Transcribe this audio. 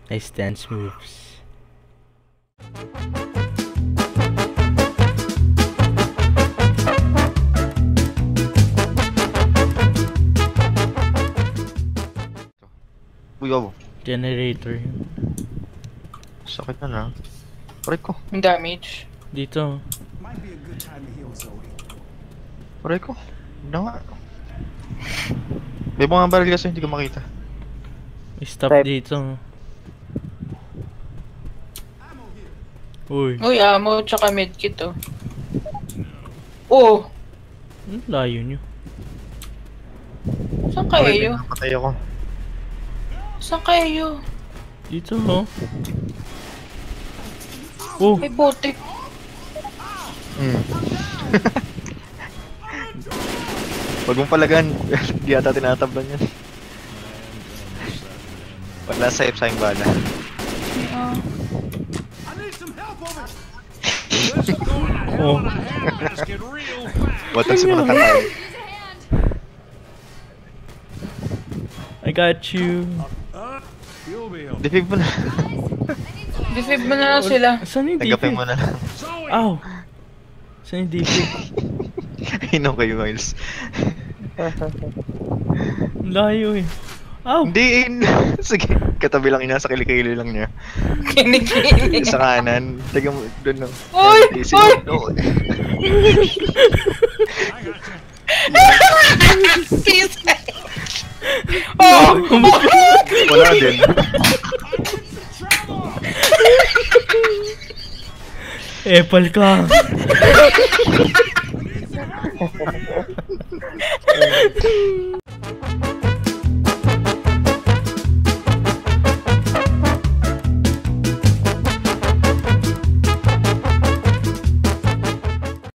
Nice dance moves. Uy, wow. Generator. Sakit na na. Aray ko. Yung damage. Dito. Aray ko. Hindi nga. May mga baril kasi hindi ko makita. Stop dito. Uy. Uy, ammo tsaka medkit oh. Oh! Ano layo nyo? Saan kayo? Patay ako. Saan kayo? Dito oh. Oh! Ay, botik. Huwag mong palagan. Di ata tinatablan yan. Wala sa sayang bala. Oh. Watang si Matatay. I got you. Defib mo na. Defib mo na lang sila. Saan yung Tanggapin DP? mo na lang. Ow! Saan yung DP? Inom kayo, Miles. Layo eh. Ow! Hindi, sige. Katabi lang ina sa kilikili lang niya. Kinikilig. Sa kanan. Taga mo, doon lang. Uy! Uy! Oh! Wala din. Epal ka!